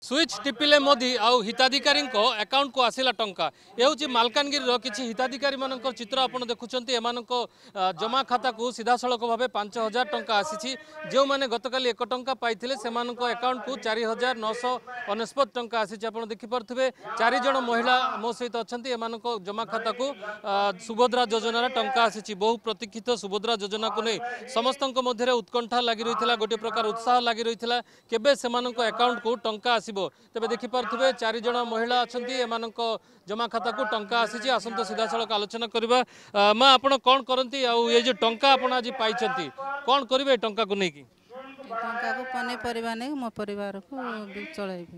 Switch टिपिले Modi आउ हिताधिकारी account को आसला टंका ये मालकानगिरी किसी हिताधिकारी मान चित्र आप देखुं एम जमा खाता को सीधा सड़क भाव 5,000 टंका आसी जो मैंने गतकाली 1 टंका पाई से अकाउंट को 4,999 टंका आसी आप देखिपे 4 जन महिला मो सहित अच्छा एम जमा खाता को सुभद्रा योजन टंका आसी बहु प्रतीक्षित सुभद्रा योजना को नहीं समस्त उत्कंठा लगी रही गोटे प्रकार उत्साह लगी रही केबे से अकाउंट को टंका आस तेज देखिपे 4 जन महिला अच्छा एम जमा खाता को टंका आसी आसत सीधा सड़क आलोचना करवा माँ आप कौन करती ये जो टंका आप आज पाई कौन करेंगे टंका को लेकिन टंका को पनीपरिया नहीं मो परिवार को चलैबी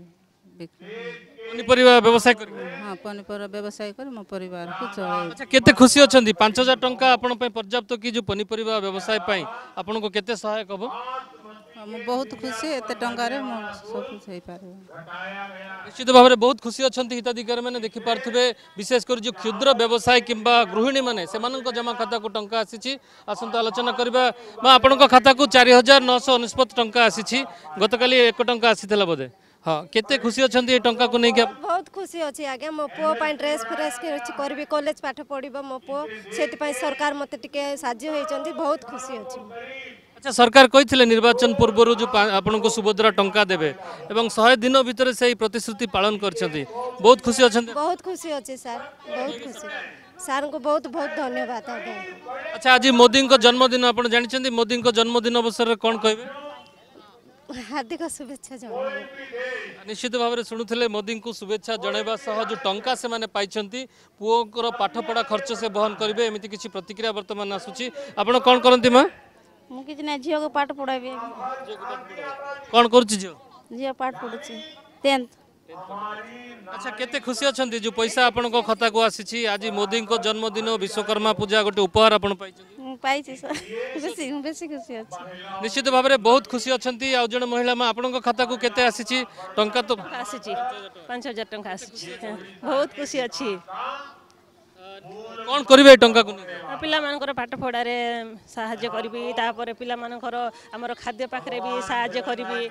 पनीपरिया व्यवसाय कर हाँ पनीपरिया व्यवसाय कर मो परिवार को चलैबी। अच्छा केते खुशी अच्छा 5,000 टंका आपण पर्याप्त कि जो पनीपरिया व्यवसाय पाई आपण को केते सहायक हम मु बहुत खुशी एते टंकार सब कुछ हो पारे निश्चित भाव में बहुत खुशी अच्छा हिताधिकारी मैंने देखिपे विशेषकर जो क्षुद्र व्यवसाय किंबा गृहिणी मैंने से जमा खाता को टंका आसी आसत आलोचना करवा आपण खाता को 4,999 टंका आसी गतकाली 1 टंका आसी बोधे हाँ केते खुशी अच्छा ये टंका को नहीं बहुत खुशी अच्छी आज्ञा मो पुओ ड्रेस फ्रेस करी कॉलेज पाठ पढ़ो मो पुओ से सरकार मत टे साज्य होती बहुत खुशी अच्छी। अच्छा सरकार कही निर्वाचन पूर्व जो आपन को सुभद्रा टंका देवे एवं 100 दिन भितर से प्रतिश्रुति पालन कर बहुत खुशी अच्छा बहुत खुशी अच्छी सर बहुत खुशी सार को बहुत बहुत धन्यवाद। अच्छा आज मोदी को जन्मदिन आप जानते मोदी को जन्मदिन अवसर में कौन कहे हार्दिक शुभेच्छा जनाइबे निश्चित भाव में शुणुले मोदी को शुभेच्छा जनवा सह जो टंका से माने पाइछंती पुओर पाठपढ़ा खर्च से बहन करेंगे एमती किसी प्रतिक्रिया वर्तमान आसूची आपण कौन करती माँ मु किछ ना झियो को पाठ पढ़ाबी कौन करूची झियो पाठ पढ़ुची 10th। अच्छा केते खुशी अछंती जो पैसा आपण को खाता को आसी आज मोदी को जन्मदिन विश्वकर्मा पूजा गोटे उपहार आपण पाइछि सर बेसी बेसी खुशी अछि निश्चित भाव में बहुत खुशी अछंती आ जण महिला मा आपण को खाता को केते आसी टंका तो आसी 5,000 टंका आसी बहुत खुशी अछि कौन करिवे टंका को पिला मानकर पाठ पढ़ारे साहाय्य करबी तापर पिला मानकर हमर खाद्य पाखरे भी साहाय्य करबी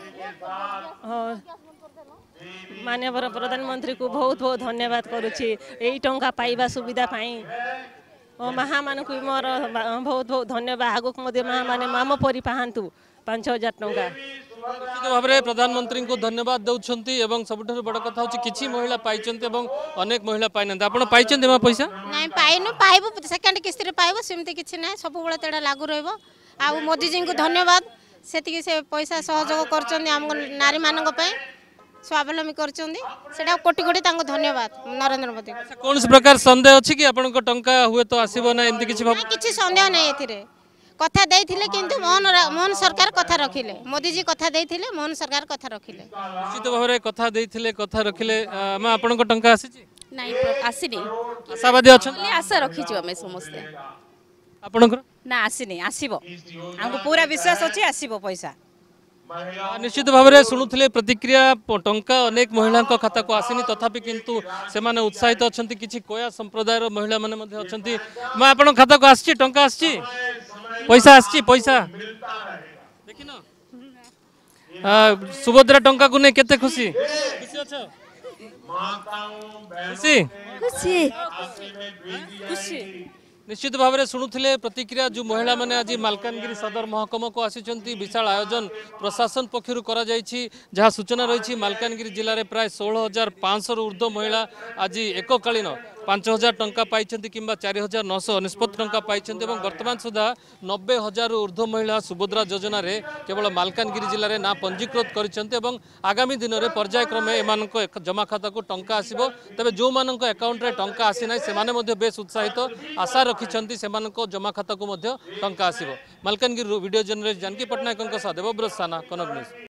माननीय प्रधानमंत्री को बहुत बहुत धन्यवाद करुछि एई टंका पाइबा सुविधा पाई ओ महा मान को मोर बहुत बहुत धन्यवाद आगक मध्य महा माने माम परि पाहंतु 5,000 टंका निश्चित भाव में प्रधानमंत्री को धन्यवाद दौरान एवं सबुठ बड़ कथा हूँ किसी महिला पाई अनेक महिला पाई ना आप पैसा नहीं पाइनु पाइबु सेकेंड किस्ती पाइबु सेमती किछि नै सब बेले तेडा लागू रहबो आ मोदी जी को धन्यवाद सेतिकी से पैसा सहयोग करचंदी हम नारी मानक पय स्वावलंबी करचंदी कोटि कोटि तांको धन्यवाद नरेंद्र मोदी कौन प्रकार संदेह अछि कि आपण को टंका हुए तो आसीबो ना एमती किछि संदेह नै एथिरे कथा देथिले किंतु मोहन सरकार कथा रखिले मोदी जी कथा देथिले मोहन सरकार कथा रखिले निश्चित भाव में कथा देथिले कथा रखिले मां आपण को टंका आसी नहीं आसीनी आशावादी अच्छा आशा रखीचु आम समस्ते आपण ना आसीनी आसीबो हमको पूरा विश्वास अछि आसीबो पैसा निश्चित भाव में शुणुले प्रतिक्रिया टंका अनेक महिला खाता को आसनी तथापि किंतु से माने उत्साहित अच्छा किसी कोया संप्रदायर महिला माने अच्छा मैं आप खाता को आसी टंका आसी पैसा आसी पैसा देखिन सुभद्रा टंका को नहीं केते खुशी खुशी अच्छा खुशी खुशी खुशी निश्चित भाव में शुणुले प्रतिक्रिया जो महिला माने आज मालकानगिरी सदर महकमा को आसी विशाल आयोजन प्रशासन पक्षर करा जहाँ सूचना रही मालकानगिरी जिले में प्राय 16,500 ऊर्ध्व महिला आज एककालीन 5,000 टंका पाई कि 4,999 टंका पाई वर्तमान सुधा 90,000 ऊर्ध्व महिला सुभद्रा योजना रे केवल मालकानगिरी जिले में ना पंजीकृत कर आगामी दिन में पर्यायक्रमे एम जमा खाता को टंका आसो तेज जो मान अकाउंट रे टंका आसी ना से बेस उत्साहित आशा रखिंट से जमा खाता को टंका आसो मालकानगिरी वीडियो जर्नलिस्ट जानकी पट्टनायक देवव्रत साना कनक न्यूज।